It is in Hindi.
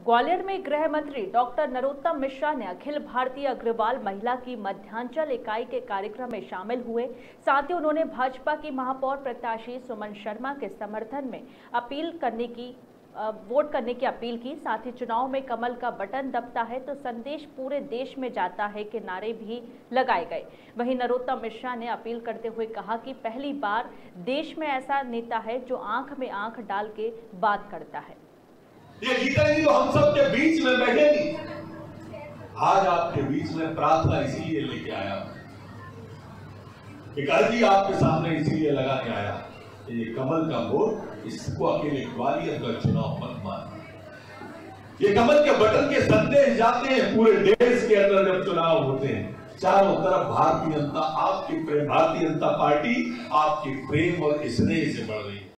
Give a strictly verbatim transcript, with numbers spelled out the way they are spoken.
ग्वालियर में गृह मंत्री डॉक्टर नरोत्तम मिश्रा ने अखिल भारतीय अग्रवाल महिला की मध्यांचल इकाई के कार्यक्रम में शामिल हुए। साथ ही उन्होंने भाजपा की महापौर प्रत्याशी सुमन शर्मा के समर्थन में अपील करने की वोट करने की अपील की। साथ ही चुनाव में कमल का बटन दबता है तो संदेश पूरे देश में जाता है के नारे भी लगाए गए। वहीं नरोत्तम मिश्रा ने अपील करते हुए कहा कि पहली बार देश में ऐसा नेता है जो आंख में आंख डाल के बात करता है। ये गीता जी तो हम सब के बीच में बैठेगी। आज आपके बीच में प्रार्थना इसीलिए लेके आया, एक अर्जी आपके सामने इसीलिए लगाने आया कि ये कमल का वोट, इसको अकेले ग्वालियर का चुनाव मत मान। ये कमल के बटन के संदेश जाते हैं पूरे देश के अंदर। जब चुनाव होते हैं चारों तरफ भारतीय जनता, आपकी भारतीय जनता पार्टी आपके प्रेम और स्नेह से बढ़ रही है।